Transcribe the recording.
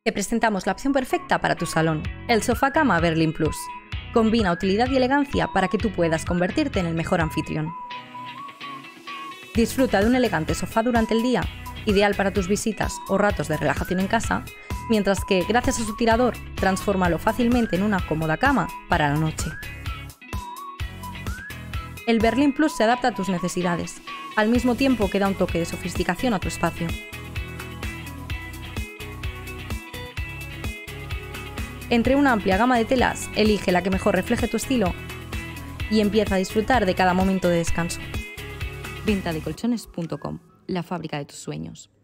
Te presentamos la opción perfecta para tu salón, el sofá cama Berlin Plus. Combina utilidad y elegancia para que tú puedas convertirte en el mejor anfitrión. Disfruta de un elegante sofá durante el día, ideal para tus visitas o ratos de relajación en casa, mientras que, gracias a su tirador, transfórmalo fácilmente en una cómoda cama para la noche. El Berlin Plus se adapta a tus necesidades, al mismo tiempo que da un toque de sofisticación a tu espacio. Entre una amplia gama de telas, elige la que mejor refleje tu estilo y empieza a disfrutar de cada momento de descanso. Ventadecolchones.com, la fábrica de tus sueños.